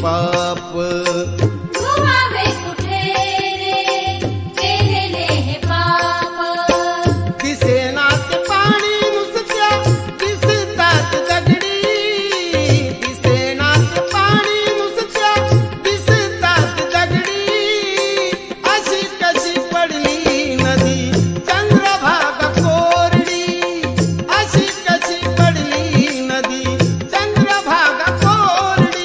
पाप धुवावे कुठे रे केलेले हे पाप दिसेनात पाणी नुसत्या दिसतात दगडी दिसेनात पाणी नुसत्या दिसतात दगडी अशी कशी पडली नदी चंद्रभागा कोरडी अशी कशी पडली नदी चंद्रभागा कोरडी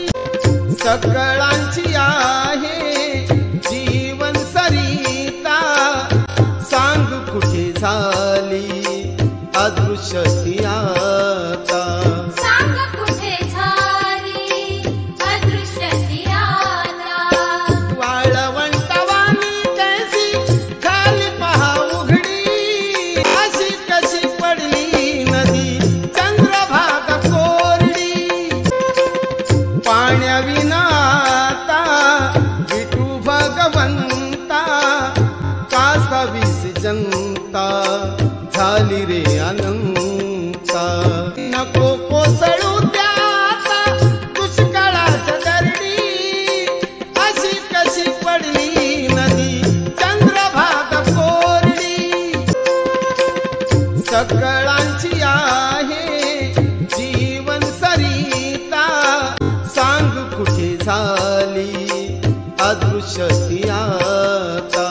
सकळांची आहे जीवन सरिता सांग कुठे झाली अदृश्य ती आता सांग कुठे झाली अदृश्य ती आता वाळवंटावानी कैसी झाली पहा उघडी अशी कशी पडली नदी चंद्रभागा कोरडी पाण्याविना आता विठू भगवंता कासावीस जनता झाली रे अनंता नको कोसळू द्या आता दुष्काळाच्या दरडी अशी कशी पडली नदी चंद्रभागा कोरडी सकळांची आहे जीवन सरिता सांग कुठे झाली अदृश्य ती आता